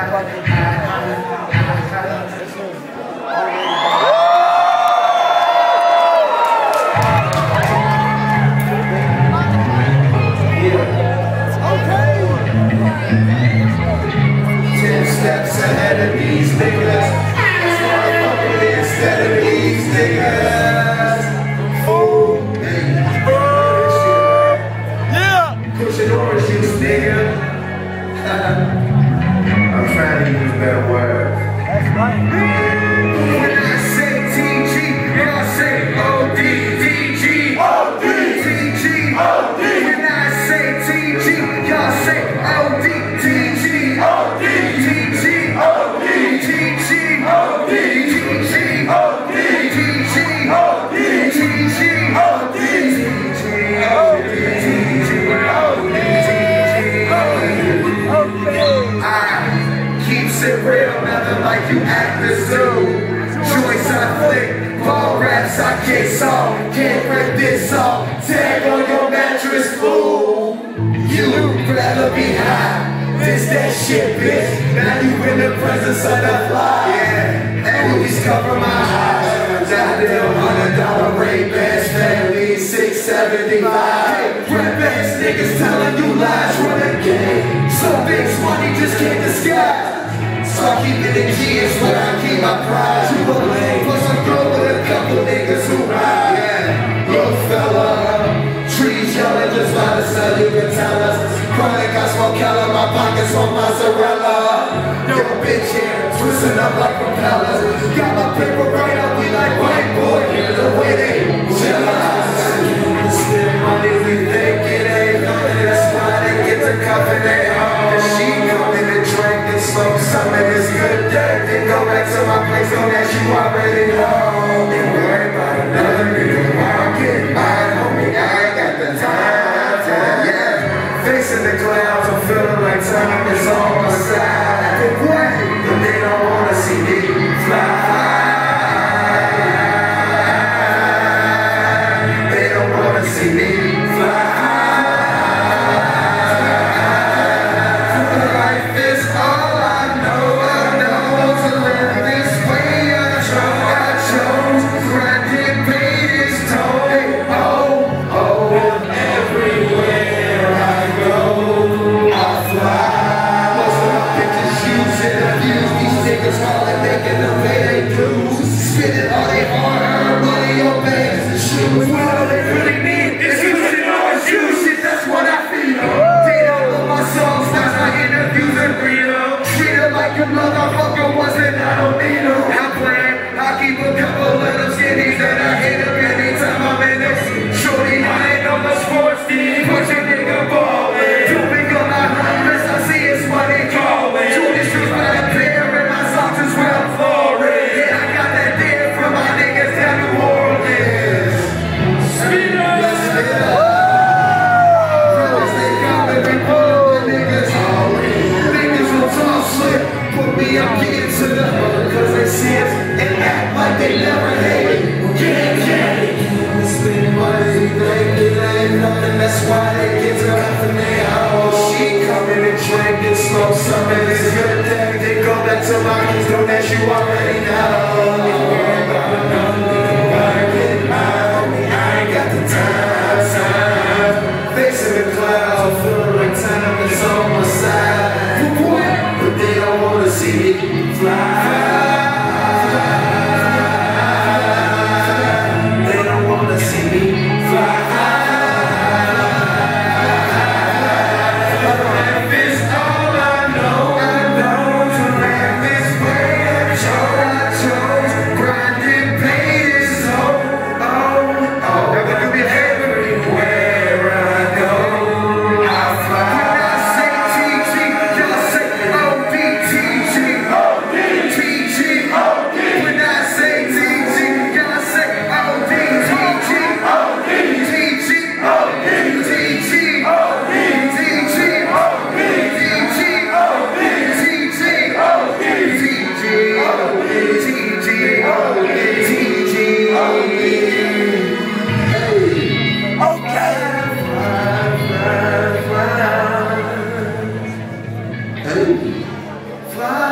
Steps ahead of these niggas. That's motherfucking instead of these niggas. Fool. Yeah. Pushing orange juice, nigga. I'm trying to use better words. That's right. When I say TG, y'all say OD, TG, OD, TG, OD. When I say TG, y'all say OD, TG, OD. It real, nothing like you actors do. Joints I flick, ball raps I kick song. Can't break this song. Tag on your mattress, fool. You'd rather be high. This that shit, bitch. Now you in the presence of the fly. Yeah, always cover my eyes. Goddamn $100 Ray-Bans family, 675. Rap ass niggas telling you lies, run a game. Some bitch money just can't disguise. So I keep it in kids where I keep my pride. You a lame, plus I'm through with a couple niggas who ride. Yeah, little fella, trees yelling just by the sun, you can tell us. Chronic, I smoke Keller, my pockets on mozzarella. Yo, bitch here, twisting up like propellers. Got my paper right up, we like white boy, here's the way they jealous. Spend money, we think it ain't nothing. That's why they get to cuffing they home. She coming to drink and smoke some of this good dirt. Then go back to my place, go that you already know. Ain't worry about another nigga while I'm getting mine, homie. I ain't got the time to, yeah. Facing the clouds, I'm feeling like time is on my side. But they don't wanna see me fly. They don't wanna see me fly. Life is all I know to live this way. I chose, grinding, paid its toll. Oh, everywhere I go, I fly. Most of my pictures use interviews. These niggas calling, making them pay they dues. Spending all they hard-earned money on bags and shoes. When all they really need is using orange juice. Shit, that's what I feel. They don't know my songs, that's my interviews and freedom. Treat them like a motherfucker wasn't, I don't need them. I'm playing, I keep a couple of them skinnies that I hit them anytime I'm in this. Shorty, I ain't on the sports team, put your nigga ballin'. Too big on my homeless, I see it's what they call it. Jordan shoes by the pair and my socks is where I'm flooring. Yeah, I got that deal from my niggas down New Orleans. Speed up! Let's spit up! Brothers, they got me reporting niggas. Niggas will talk slick, put me up, get to the hood, cause they see us and act like they never hate it. Yeah. Spend money, think it ain't nothing, that's why they get to cuffing their hoes. She coming and drink and smoke some of this good thing. They go back to my homes, don't that you already know. Ain't worried about another nigga, gotta get mine, homie, I ain't got the time. Facing the clouds, feeling like time is on my side. But they don't wanna see me fly. They don't wanna see me fly. Life is all I know to live this way. I chose, grinding, paid is so. Never do me everywhere I go. I fly. When I say TG, y'all say OD, TG, OD. fly.